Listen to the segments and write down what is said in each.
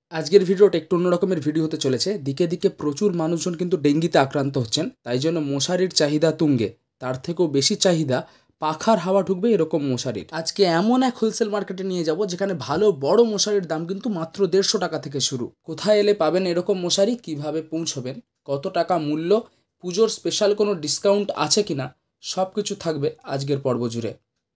আজকের ভিডিওটা একটু অন্য রকমের ভিডিও হতে চলেছে। দিকে দিকে প্রচুর মানুষজন কিন্তু ডেঙ্গিতে আক্রান্ত হচ্ছেন, তাই জন্য মশারির চাহিদা তুঙ্গে। তার থেকেও বেশি চাহিদা পাখার হাওয়া ঢুকবে এরকম মশারির। আজকে এমন এক হোলসেল মার্কেটে নিয়ে যাব যেখানে ভালো বড় মশারির দাম কিন্তু মাত্র 150 টাকা থেকে শুরু। কোথায় এলে পাবেন এরকম মশারি, কিভাবে পৌঁছবেন, কত টাকা মূল্য, পুজোর স্পেশাল কোনো ডিসকাউন্ট আছে কিনা, সব কিছু থাকবে আজকের পর্ব জুড়ে।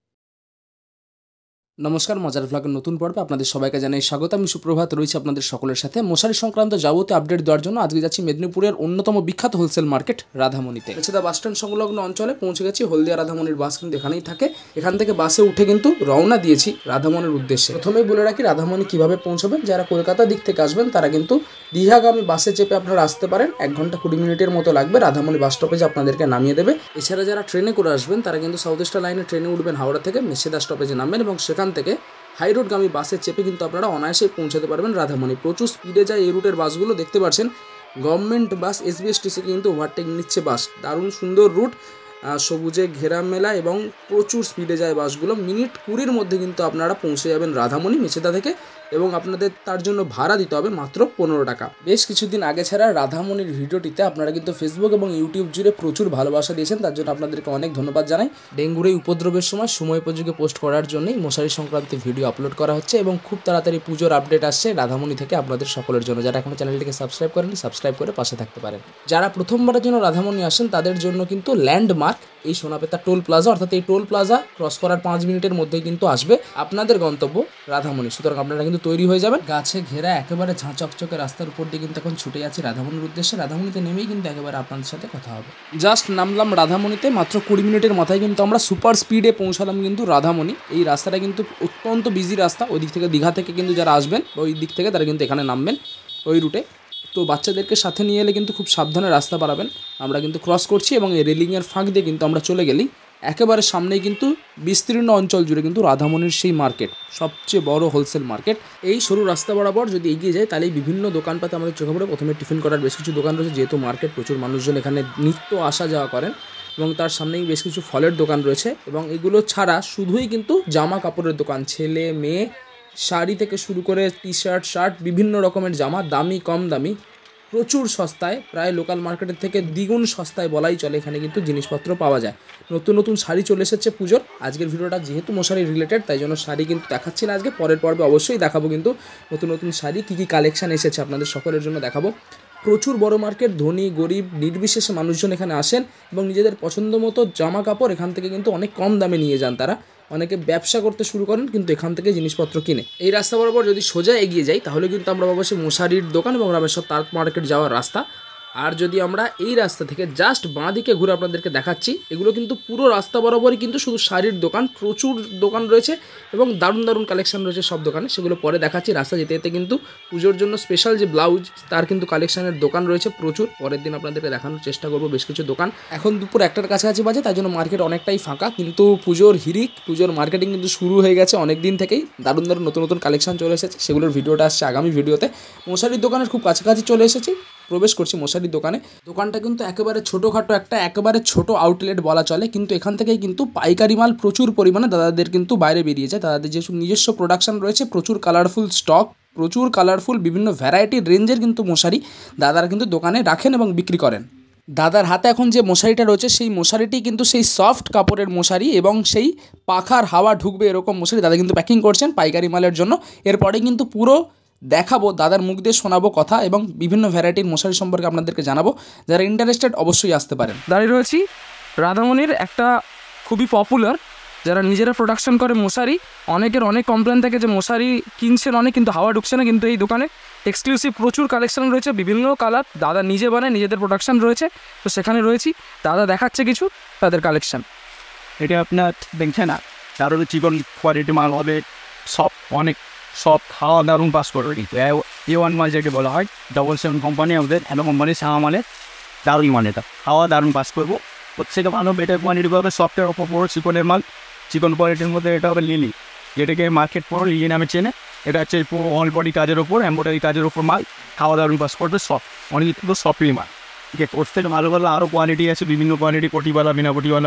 নমস্কার, মজার ভ্লগের নতুন পর্বে আপনাদের সবাইকে জানাই স্বাগত। আমি সুপ্রভাত রয়েছি আপনাদের সকলের সাথে। মশারি সংক্রান্ত যাবতীয় আপডেট দেওয়ার জন্য আজকে যাচ্ছি মেদিনীপুরের অন্যতম বিখ্যাত হোলসেল মার্কেট রাধামণিতে। মেছেদা বাস স্ট্যান্ড সংলগ্ন অঞ্চলে পৌঁছে গেছি। হলদিয়া রাধামণির বাস কিন্তু এখানেই থাকে। এখান থেকে বাসে উঠে কিন্তু রওনা দিয়েছি রাধামণির উদ্দেশ্যে। প্রথমেই বলে রাখি, রাধামণি কিভাবে পৌঁছবেন, যারা কলকাতা দিক থেকে আসবেন তারা কিন্তু দীঘাগামী বাসে চেপে আপনারা আসতে পারেন। 1 ঘন্টা 20 মিনিটের মতো লাগবে। রাধামণি বাস স্টপেজে আপনাদেরকে নামিয়ে দেবে। এছাড়া যারা ট্রেনে করে আসবেন তারা কিন্তু সাউথ ইস্টার্ন লাইনে ট্রেনে উঠবেন হাওড়া থেকে, মেছেদা স্টপেজে নামবেন এবং সেখান থেকে হাইরোডগামী বাসে চেপে কিন্তু আপনারা অনায়াসে পৌঁছাতে পারবেন রাধামণি। প্রচুর স্পিডে যায় এই রুটের বাসগুলো, দেখতে পাচ্ছেন গভর্নমেন্ট বাস এসবিএসটিসি কিন্তু ওভারটেক নিচ্ছে বাস। দারুণ সুন্দর রুট, সবুজে ঘেরা মেলা এবং প্রচুর স্পিডে যায় বাসগুলো। মিনিট 20-র মধ্যে কিন্তু আপনারা পৌঁছে যাবেন রাধামণি মেছেদা থেকে, এবং আপনাদের তার জন্য ভাড়া দিতে হবে মাত্র 15 টাকা। বেশ কিছুদিন আগে ছাড়া রাধামণির ভিডিওটিতে আপনারা কিন্তু ফেসবুক এবং ইউটিউব জুড়ে প্রচুর ভালোবাসা দিয়েছেন, তার জন্য আপনাদেরকে অনেক ধন্যবাদ জানাই। ডেঙ্গুর এই উপদ্রবের সময় উপযোগী পোস্ট করার জন্যই মশারি সংক্রান্ত ভিডিও আপলোড করা হচ্ছে এবং খুব তাড়াতাড়ি পুজোর আপডেট আসছে রাধামণি থেকে আপনাদের সকলের জন্য। যারা এখনো চ্যানেলটিকে সাবস্ক্রাইব করেননি, সাবস্ক্রাইব করে পাশে থাকতে পারেন। যারা প্রথমবারের জন্য রাধামণি আসেন তাদের জন্য কিন্তু ল্যান্ডমার্ক এই সোনাপেতা টোল প্লাজা, অর্থাৎ এই টোল প্লাজা ক্রস করার 5 মিনিটের মধ্যেই কিন্তু আসবে আপনাদের গন্তব্য রাধামণি। সুতরাং আপনারা কিন্তু তৈরি হয়ে যাবেন। গাছে ঘেরা একেবারে ঝাঁ চকচকে রাস্তার উপর দিয়ে কিন্তু এখন ছুটে যাচ্ছি রাধামণির উদ্দেশ্যে। রাধামণিতে নেমেই কিন্তু একেবারে আপনাদের সাথে কথা হবে। জাস্ট নামলাম রাধামণিতে, মাত্র 20 মিনিটের মাথায় কিন্তু আমরা সুপার স্পিডে পৌঁছালাম কিন্তু রাধামণি। এই রাস্তাটা কিন্তু অত্যন্ত বিজি রাস্তা। ওই দিক থেকে, দীঘা থেকে কিন্তু যারা আসবেন ওই দিক থেকে তারা কিন্তু এখানে নামবেন ওই রুটে। তো বাচ্চাদেরকে সাথে নিয়ে এলে কিন্তু খুব সাবধানে রাস্তা পারাবেন। আমরা কিন্তু ক্রস করছি এবং এই রেলিংয়ের ফাঁক দিয়ে কিন্তু আমরা চলে গেলেই একেবারে সামনেই কিন্তু বিস্তীর্ণ অঞ্চল জুড়ে কিন্তু রাধামণির সেই মার্কেট, সবচেয়ে বড় হোলসেল মার্কেট। এই সরু রাস্তা বরাবর যদি এগিয়ে যায় তাহলে বিভিন্ন দোকানপাতে আমাদের চোখে পড়ে। প্রথমে টিফিন করার বেশ কিছু দোকান রয়েছে, যেহেতু মার্কেট প্রচুর মানুষজন এখানে নিত্য আসা যাওয়া করেন, এবং তার সামনেই বেশ কিছু ফলের দোকান রয়েছে। এবং এগুলো ছাড়া শুধুই কিন্তু জামা কাপড়ের দোকান, ছেলে মেয়ে শাড়ি থেকে শুরু করে টি শার্ট, শার্ট, বিভিন্ন রকমের জামা, দামি কম দামি, প্রচুর সস্তায়, প্রায় লোকাল মার্কেটের থেকে দ্বিগুণ সস্তায় বলাই চলে এখানে কিন্তু জিনিসপত্র পাওয়া যায়। নতুন নতুন শাড়ি চলে এসেছে পুজোর। আজকের ভিডিওটা যেহেতু মশারি রিলেটেড তাই জন্য শাড়ি কিন্তু দেখাচ্ছি না আজকে, পরের পর্বে অবশ্যই দেখাবো কিন্তু নতুন নতুন শাড়ি কী কী কালেকশান এসেছে আপনাদের সকলের জন্য দেখাবো। প্রচুর বড় মার্কেট, ধনী গরিব নির্বিশেষে মানুষজন এখানে আসেন এবং নিজেদের পছন্দ মতো জামা কাপড় এখান থেকে কিন্তু অনেক কম দামে নিয়ে যান তারা। অনেকে ব্যবসা করতে শুরু করেন কিন্তু এখান থেকে জিনিসপত্র কিনে। এই রাস্তা বরাবর যদি সোজা এগিয়ে যাই তাহলে কিন্তু আমরা অবশ্যই মশারির দোকান এবং রামেশ্বর তাঁত মার্কেট যাওয়ার রাস্তা। আর যদি আমরা এই রাস্তা থেকে জাস্ট বাঁ দিকে ঘুরে আপনাদেরকে দেখাচ্ছি, এগুলো কিন্তু পুরো রাস্তা বরাবরই কিন্তু শুধু শাড়ির দোকান, প্রচুর দোকান রয়েছে এবং দারুণ দারুণ কালেকশন রয়েছে সব দোকানে, সেগুলো পরে দেখাচ্ছি। রাস্তা যেতে যেতে কিন্তু পুজোর জন্য স্পেশাল যে ব্লাউজ তার কিন্তু কালেকশনের দোকান রয়েছে প্রচুর। পরের দিন আপনাদেরকে দেখানোর চেষ্টা করবো বেশ কিছু দোকান। এখন দুপুর 1টার কাছাকাছি বাজে, তাই জন্য মার্কেট অনেকটাই ফাঁকা, কিন্তু পুজোর হিরিক, পুজোর মার্কেটিং কিন্তু শুরু হয়ে গেছে অনেক দিন থেকেই। দারুণ দারুণ নতুন নতুন কালেকশন চলে এসেছে, সেগুলোর ভিডিওটা আসছে আগামী ভিডিওতে। মশারির দোকানের খুব কাছাকাছি চলে এসেছি, প্রবেশ করছি মশারির দোকানে। দোকানটা কিন্তু একেবারে ছোটোখাটো একটা একেবারে ছোট আউটলেট বলা চলে, কিন্তু এখান থেকেই কিন্তু পাইকারি মাল প্রচুর পরিমাণে দাদাদের কিন্তু বাইরে বেরিয়ে যায়। দাদাদের যেসব নিজস্ব প্রোডাকশন রয়েছে, প্রচুর কালারফুল স্টক, প্রচুর কালারফুল বিভিন্ন ভ্যারাইটির রেঞ্জের কিন্তু মশারি দাদারা কিন্তু দোকানে রাখেন এবং বিক্রি করেন। দাদার হাতে এখন যে মশারিটা রয়েছে সেই মশারিটি কিন্তু সেই সফট কাপড়ের মশারি এবং সেই পাখার হাওয়া ঢুকবে এরকম মশারি দাদা কিন্তু প্যাকিং করছেন পাইকারি মালের জন্য। এরপরে কিন্তু পুরো দেখাবো, দাদার মুখ দিয়ে শোনাবো কথা এবং বিভিন্ন ভ্যারাইটির মশারি সম্পর্কে আপনাদেরকে জানাবো। যারা ইন্টারেস্টেড অবশ্যই আসতে পারেন। দাঁড়িয়ে রয়েছি রাধামণির একটা খুবই পপুলার, যারা নিজেরা প্রোডাকশন করে মশারি। অনেকের অনেক কমপ্লেন থাকে যে মশারি কিনছেন অনেক কিন্তু হাওয়া ঢুকছে না, কিন্তু এই দোকানে এক্সক্লুসিভ প্রচুর কালেকশন রয়েছে, বিভিন্ন কালার দাদা নিজে বানায়, নিজেদের প্রোডাকশন রয়েছে। তো সেখানে রয়েছি, দাদা দেখাচ্ছে কিছু তাদের কালেকশন। এটা আপনার দেখছেন না, তার চিকন কোয়ালিটি মাল হবে, সব অনেক সব খাওয়া দারুণ পাস করবে। কিন্তু A1 মাল যাকে বলা হয়, 777 কোম্পানি আমাদের, হ্যালো কোম্পানি সাহা মানে দারুণ মানে, এটা খাওয়া দারুণ পাস করবো। সেটা ভালো বেটার কোয়ালিটি হবে, সফটের ওপর পড়ো চিকনের মাল। চিকন কোয়ালিটির মধ্যে এটা হবে লিলি, যেটাকে মার্কেট পড়ো লিলি নামে চেনে। এটা হচ্ছে পুরো অল বডি কাজের ওপর, এম্ব্রয়ডারি কাজের ওপর মাল, খাওয়া দারুণ পাস করবে, সফট অনেক কিন্তু সফটই মাল। ঠিক আছে, ওর থেকে ভালো ভালো আরও কোয়ালিটি আছে, বিভিন্ন কোয়ালিটি, পটিওয়ালা বিনা পটিওয়ালা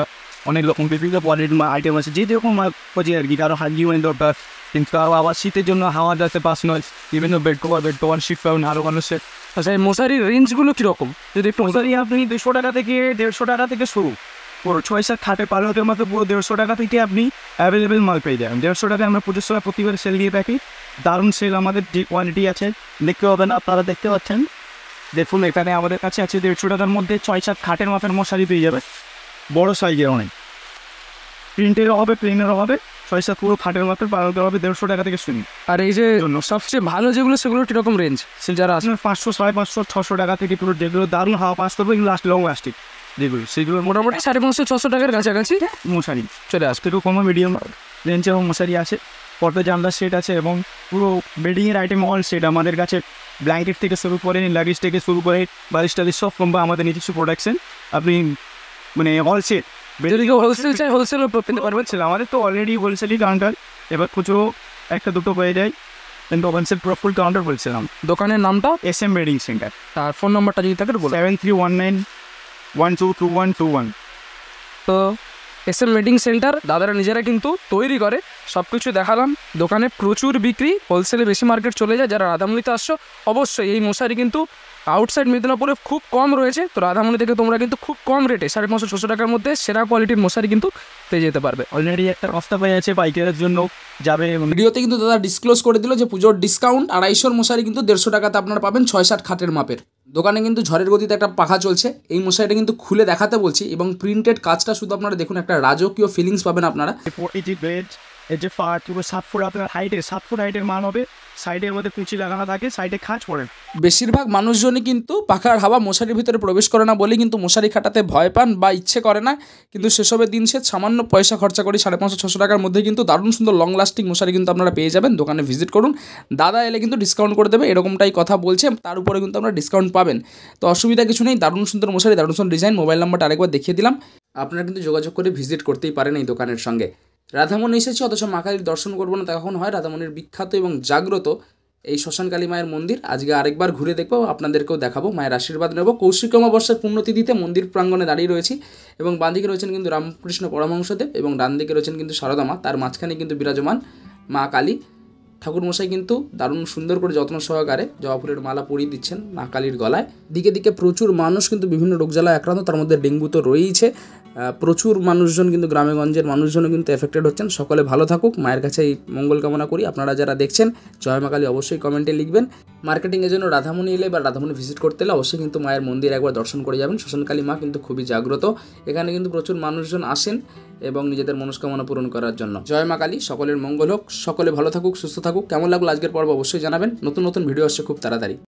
অনেক রকম বিভিন্ন কোয়ালিটির আইটেম আছে, যে যেরকম খোঁজে আর কি। কারো হাজি ওয়াইন দরকার, কিন্তু আবার শীতের জন্য হাওয়া যাতে পাস নয়, বিভিন্ন বেড কভার শীত পাবেন আরও মানুষের। আচ্ছা, এই মশারির রেঞ্জগুলো কীরকম যদি একটু? মশারি আপনি 200 টাকা থেকে 150 টাকা থেকে শুরু, পুরো 6-7 খাটে পালকের মতো পুরো 150 টাকা থেকে আপনি অ্যাভেলেবেল মাল পেয়ে যাবেন। 150 টাকায় আমরা 25 টাকা প্রতিবার সেল দিয়ে থাকি। দারুণ সেল, আমাদের যে কোয়ালিটি আছে দেখতে পাবেন, আপনারা দেখতে পাচ্ছেন। দেখুন এখানে আমাদের কাছে আছে 150 টাকার মধ্যে 6-7 খাটের মাপের মশারি পেয়ে যাবে, বড় সাইজের অনেক, প্রিন্টেরও হবে প্লেনেরও হবে। 6-7 পুরো খাটের মাপের পালকের হবে 150 টাকা থেকে শুনি। আর এই যে সবচেয়ে ভালো যেগুলো সেগুলো কীরকম রেঞ্জ? যারা আসলে 500, 550, 600 টাকা থেকে পুরো যেগুলো দারুণ হাওয়া পাস করবে, এগুলো লাস্ট লং লাস্টিং যেগুলো, সেগুলো মোটামুটি 550-600 টাকার কাছাকাছি মশারি চলে আসবে। একটু কম মিডিয়াম রেঞ্জে এবং মশারি আছে, পর্দা জানলার সেট আছে এবং পুরো বেডিংয়ের আইটেম অল সেট আমাদের কাছে। ব্ল্যাঙ্কেট থেকে শুরু করে লাগেজ থেকে শুরু করে বালিশ টালিশ সব কম্বা আমাদের নিজস্ব প্রোডাকশন। আপনি মানে অল সেট, যদি কেউ হোলসেল চাই হোলসেলও পেতে পারবেন। আমাদের তো অলরেডি হোলসেলই কাউন্টার, এবার খুচরো একটা দুটো হয়ে যায়, কিন্তু হোলসেল পুরো ফুল কাউন্টার বলছিলাম। দোকানের নামটা SM বেডিং সেন্টার। আর ফোন নাম্বারটা যদি থাকে বলুন। 7319122121। তো SM বেডিং সেন্টার দাদারা নিজেরা কিন্তু তৈরি করে, সব কিছু দেখালাম। দোকানে প্রচুর বিক্রি, হোলসেলে বেশি মার্কেট চলে যায়। যারা রাধামণিতে আসছো অবশ্যই এই মশারি কিন্তু আউটসাইড মেদিনীপুরে খুব কম রয়েছে, তো রাধামণি থেকে তোমরা কিন্তু খুব কম রেটে 550-600 টাকার মধ্যে সেরা কোয়ালিটির মশারি কিন্তু পেয়ে যেতে পারবে। অলরেডি একটা রাস্তা পেয়ে আছে পাইকারের জন্য যাবে। ভিডিওতে কিন্তু দাদা ডিসক্লোজ করে দিল যে পুজোর ডিসকাউন্ট 250 মশারি কিন্তু 150 টাকাতে আপনারা পাবেন 6-7 খাটের মাপের। দোকানে কিন্তু ঝড়ের গতিতে একটা পাখা চলছে, এই মশারিটা কিন্তু খুলে দেখাতে বলছি, এবং প্রিন্টেড কাজটা শুধু আপনারা দেখুন, একটা রাজকীয় ফিলিংস পাবেন আপনারা। এই যে 7 ফুট আপনার হাইটের, 7 ফুট হাইটের মান হবে, সাইডের মধ্যে কুচি লাগানো থাকে, সাইডে খাঁজ পড়ে। বেশিরভাগ মানুষজনই কিন্তু পাখার হাওয়া মশারির ভিতরে প্রবেশ করে না বলেই কিন্তু মশারি খাটাতে ভয় পান বা ইচ্ছে করে না, কিন্তু সেসবের দিন সে সামান্য পয়সা খরচা করি 550-600 টাকার মধ্যে কিন্তু দারুণ সুন্দর লং লাস্টিং মশারি কিন্তু আপনারা পেয়ে যাবেন। দোকানে ভিজিট করুন, দাদা এলে কিন্তু ডিসকাউন্ট করে দেবে, এরকমটাই কথা বলছে। তার উপরে কিন্তু আপনারা ডিসকাউন্ট পাবেন, তো অসুবিধা কিছু নেই। দারুণ সুন্দর মশারি, দারুণ সুন্দর ডিজাইন। মোবাইল নাম্বারটা আরেকবার দেখিয়ে দিলাম, আপনারা কিন্তু যোগাযোগ করে ভিজিট করতেই পারেন এই দোকানের সঙ্গে। রাধামণি এসেছি অথচ মা কালীর দর্শন করবো না, তখন হয় রাধামণির বিখ্যাত এবং জাগ্রত এই শ্মশানকালী মায়ের মন্দির। আজকে আরেকবার ঘুরে দেখবো, আপনাদেরকেও দেখাবো, মায়ের আশীর্বাদ নেব। কৌশিক অমাবস্যার পুণ্যতিথিতে মন্দির প্রাঙ্গণে দাঁড়িয়ে রয়েছি, এবং বাঁ দিকে রয়েছেন কিন্তু রামকৃষ্ণ পরমহংসদেব, এবং ডান দিকে রয়েছেন কিন্তু সারদা মা, তার মাঝখানে কিন্তু বিরাজমান মা কালী। ঠাকুরমশাই কিন্তু দারুণ সুন্দর করে যত্ন সহকারে জবা ফুলের মালা পরিয়ে দিচ্ছেন মা কালীর গলায়। দিকে দিকে প্রচুর মানুষ কিন্তু বিভিন্ন রোগজ্বালায় আক্রান্ত, তার মধ্যে ডেঙ্গু তো রয়েইছে। প্রচুর মানুষজন কিন্তু গ্রামেগঞ্জের মানুষজনও কিন্তু এফেক্টেড হচ্ছেন। সকলে ভালো থাকুক, মায়ের কাছে এই মঙ্গল কামনা করি। আপনারা যারা দেখছেন জয় মা কালী অবশ্যই কমেন্টে লিখবেন। মার্কেটিংয়ের জন্য রাধামণি এলে বা রাধামণি ভিজিট করতে এলে অবশ্যই কিন্তু মায়ের মন্দির একবার দর্শন করে যাবেন। শ্মশানকালী মা কিন্তু খুবই জাগ্রত, এখানে কিন্তু প্রচুর মানুষজন আসেন এবং নিজেদের মনস্কামনা পূরণ করার জন্য। জয় মা কালী, সকলের মঙ্গল হোক, সকলে ভালো থাকুক, সুস্থ থাকুক। কেমন লাগলো আজকের পর্ব অবশ্যই জানাবেন। নতুন নতুন ভিডিও আসছে খুব তাড়াতাড়ি।